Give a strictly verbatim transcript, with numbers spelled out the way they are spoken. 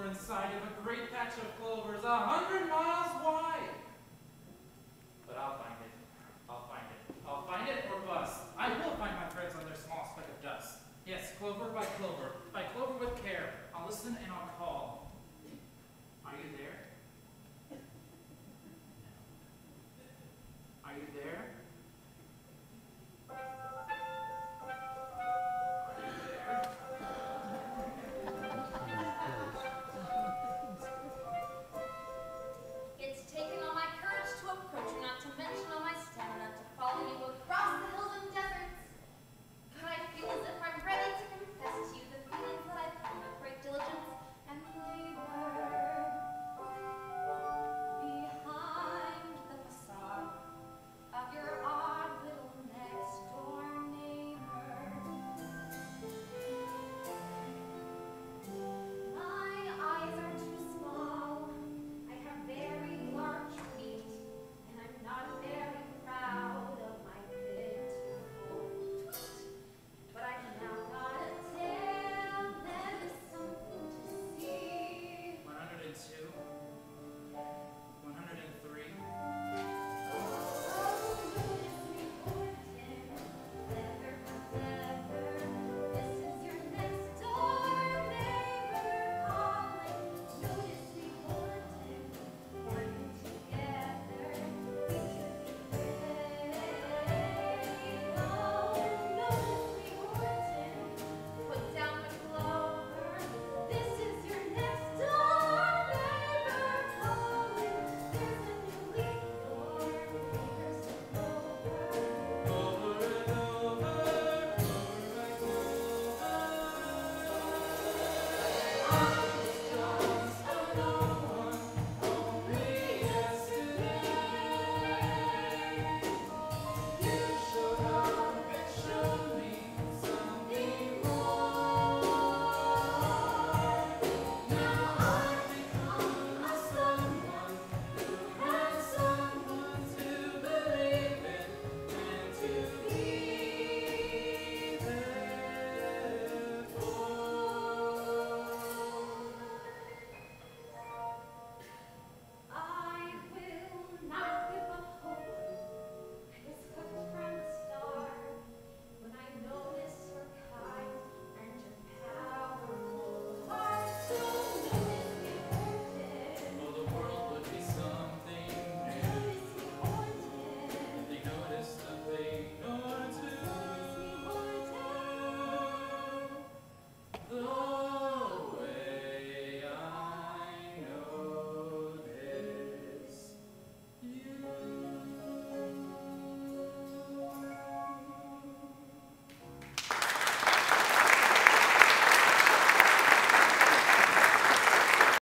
inside of a great patch of clovers a hundred miles wide. But I'll find it. I'll find it. I'll find it or bust. I will find my friends on their small speck of dust. Yes, clover by clover, by clover with care. I'll listen and I'll call. Are you there? Are you there? Oh.